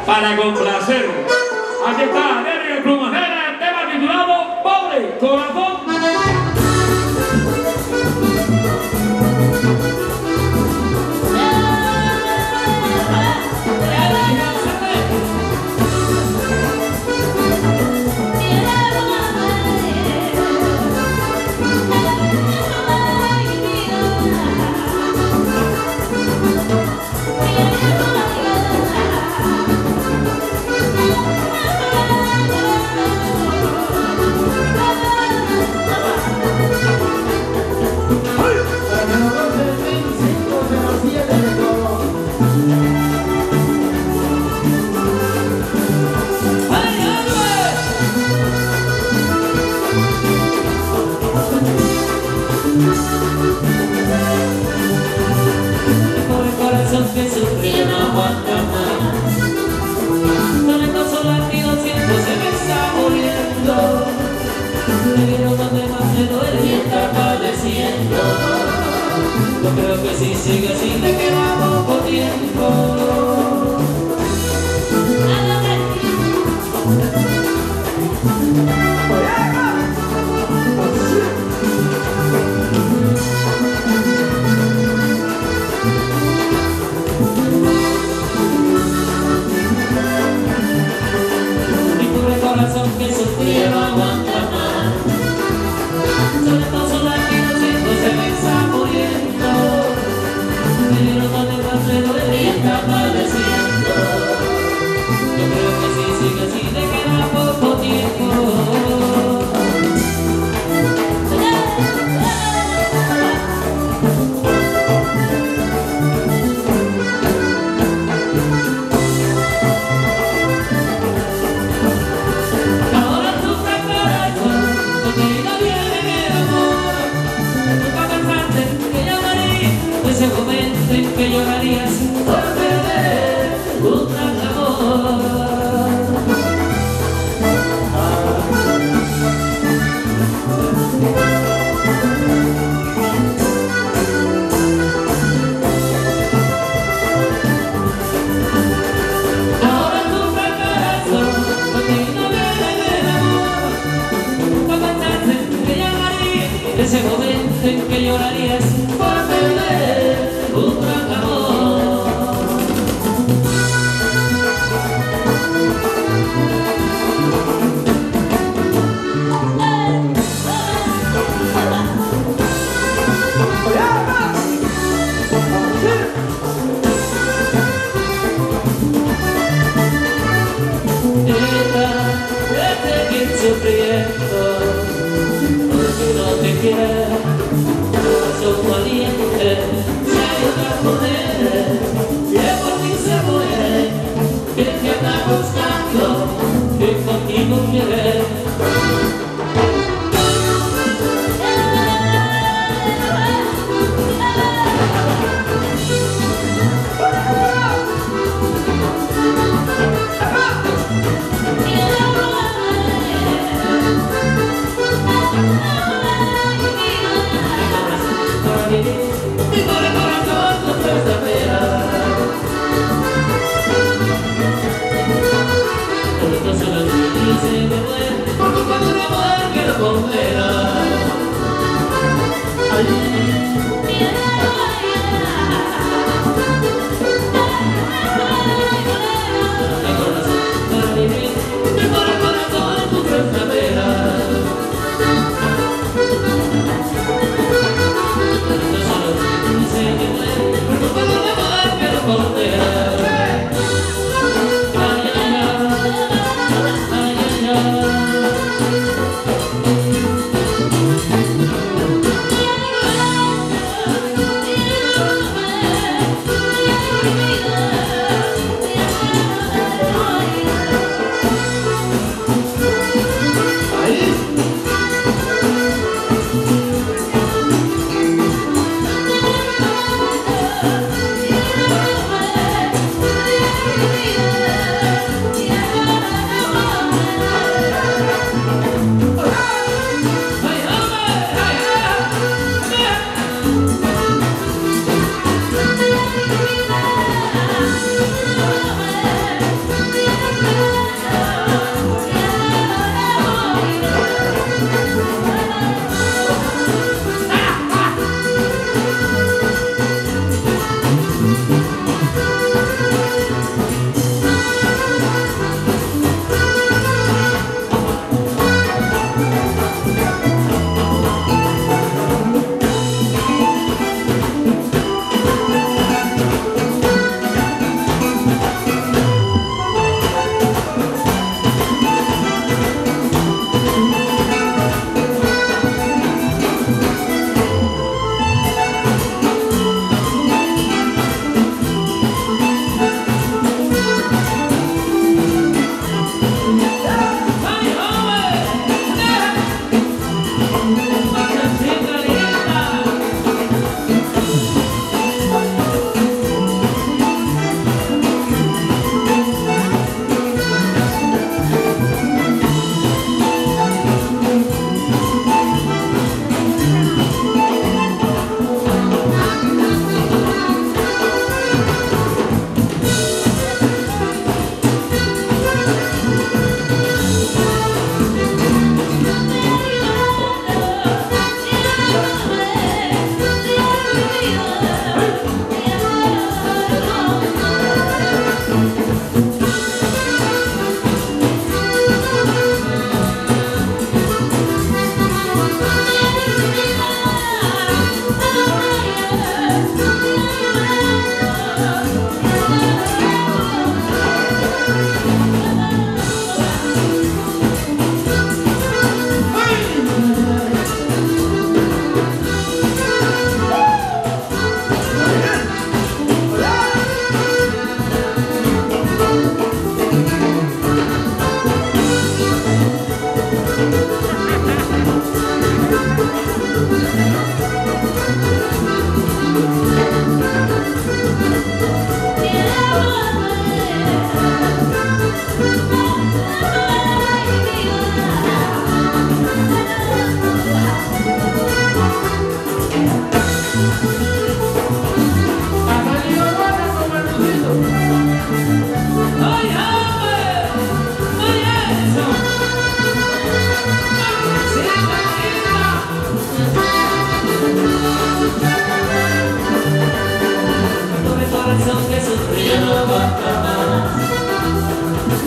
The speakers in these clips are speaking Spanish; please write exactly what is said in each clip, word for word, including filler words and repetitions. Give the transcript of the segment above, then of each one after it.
para complacer. Aquí está Nervio Plumonera, el tema titulado Pobre Corazón. Que sufrir no aguanta más. Tantos son latidos, siento se me está muriendo. Me vieron donde más me duele y está padeciendo. Yo creo que si sigue así le queda poco tiempo. Que sufrir no aguanta más. Sobre todo son latidos y no se me está muriendo. Pero donde más me duele y está padeciendo. Yo creo que si sigue así le queda poco tiempo. Ese momento en que llorarías por perder un gran amor. Ahora tu fracaso, porque no viene el amor. Nunca pensaste que llegaría ese momento en que llorarías por perder un gran amor. Vete que sufriendo porque no te quiero, corazón valiente.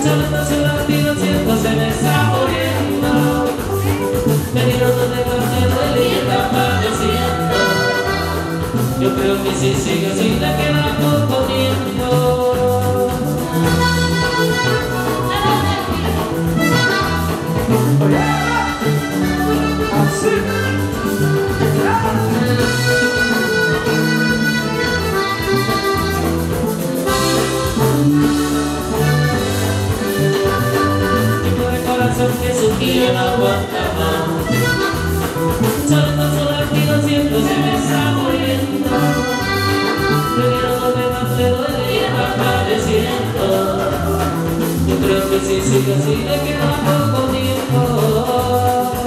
Solo su latido siento se me está muriendo. Me dieron donde más me duele y está padeciendo. Yo creo que si sigue así le queda poco tiempo. Que su tía no aguanta más. Solo su latido siento se me está muriendo. Pero donde más me duele y está padeciendo. Yo creo que si sigue así le queda poco tiempo.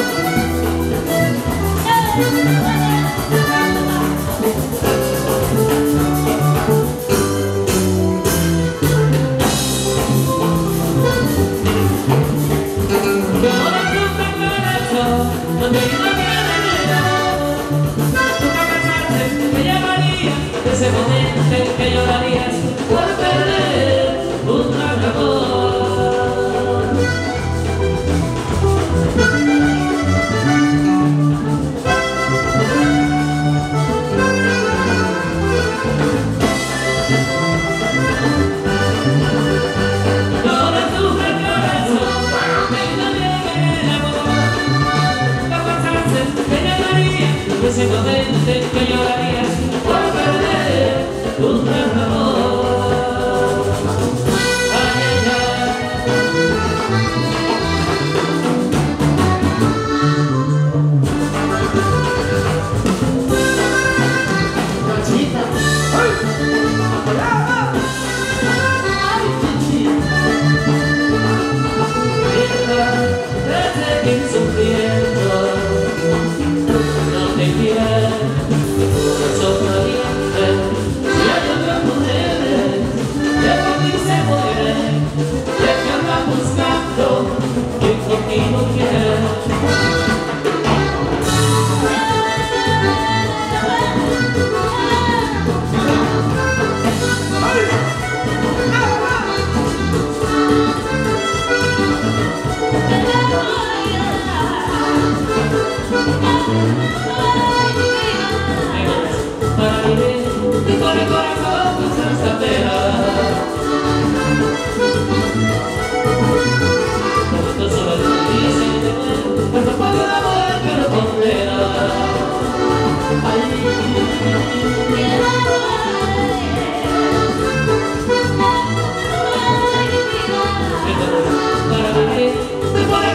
Ese momento en que llorarías por perder un gran amor. No le sufre el corazón, venga bien el amor. No pensaste que llegaría ese momento en que llorarías por perder un gran amor. Ay, ay, Nachita, ay, desde que sufriendo, no te quieres, corazón caliente. Y hay otras mujeres que por ti se mueren, que te andan buscando quien contigo quiere. Para vivir y con el corazón con esta pena. Nosotros solo dicen de nuevo, pero por el amor que lo condena. Para vivir y con el